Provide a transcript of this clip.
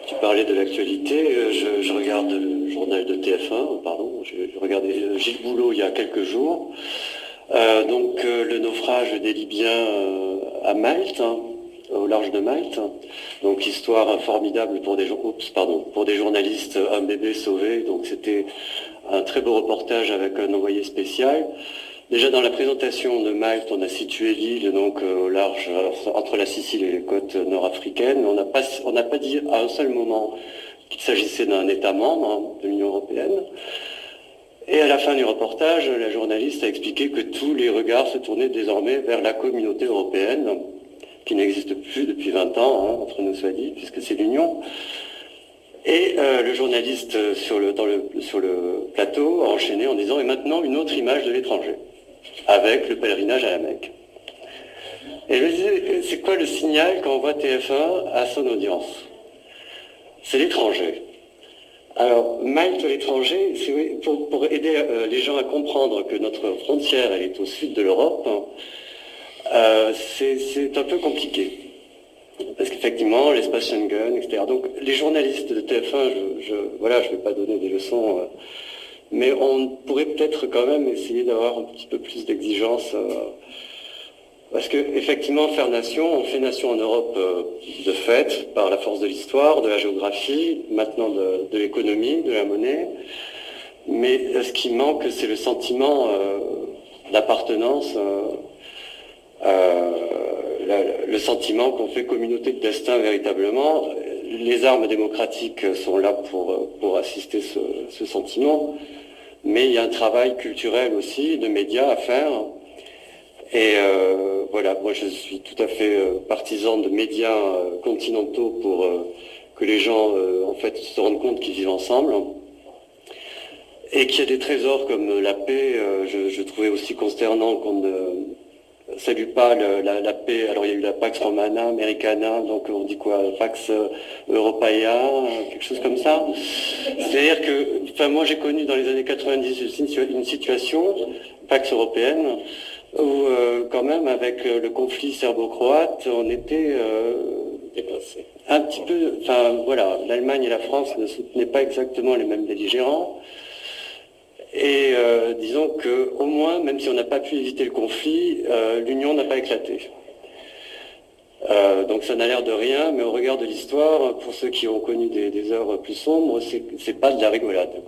Tu parlais de l'actualité, je regarde le journal de TF1, pardon, je regardais Gilles Boulot il y a quelques jours. Le naufrage des Libyens à Malte, au large de Malte. Donc histoire formidable pour pour des journalistes, un bébé sauvé. Donc c'était un très beau reportage avec un envoyé spécial. Déjà dans la présentation de Malte, on a situé l'île donc au large entre la Sicile et les côtes nord-africaines. On n'a pas dit à un seul moment qu'il s'agissait d'un État membre de l'Union européenne. Et à la fin du reportage, la journaliste a expliqué que tous les regards se tournaient désormais vers la communauté européenne, qui n'existe plus depuis 20 ans, entre nous soit dit, puisque c'est l'Union. Et le journaliste sur le plateau a enchaîné en disant « Et maintenant, une autre image de l'étranger », avec le pèlerinage à la Mecque. Et je me disais, c'est quoi le signal quand on voit TF1 à son audience? C'est l'étranger. Alors, Malte, l'étranger, pour aider les gens à comprendre que notre frontière, elle est au sud de l'Europe, c'est un peu compliqué. Parce qu'effectivement, l'espace Schengen, etc. Donc, les journalistes de TF1, je ne vais pas donner des leçons, mais on pourrait peut-être quand même essayer d'avoir un petit peu plus d'exigence. Parce qu'effectivement, faire nation, on fait nation en Europe de fait, par la force de l'histoire, de la géographie, maintenant de l'économie, de la monnaie. Mais ce qui manque, c'est le sentiment d'appartenance, le sentiment qu'on fait communauté de destin véritablement. Les armes démocratiques sont là pour assister ce sentiment, mais il y a un travail culturel aussi, de médias à faire. Et voilà, moi je suis tout à fait partisan de médias continentaux pour que les gens en fait se rendent compte qu'ils vivent ensemble. Et qu'il y a des trésors comme la paix, je trouvais aussi consternant qu'on ne salue pas la paix. Alors il y a eu la Pax Romana, Americana, donc on dit quoi, Pax Europaea, quelque chose comme ça. C'est-à-dire que, enfin moi j'ai connu dans les années 90 une situation, Pax européenne, où quand même avec le conflit serbo-croate, on était dépassé. Un petit peu, enfin voilà, l'Allemagne et la France ne soutenaient pas exactement les mêmes belligérants. Et disons qu'au moins, même si on n'a pas pu éviter le conflit, l'Union n'a pas éclaté. Donc ça n'a l'air de rien, mais au regard de l'histoire, pour ceux qui ont connu des heures plus sombres, c'est pas de la rigolade.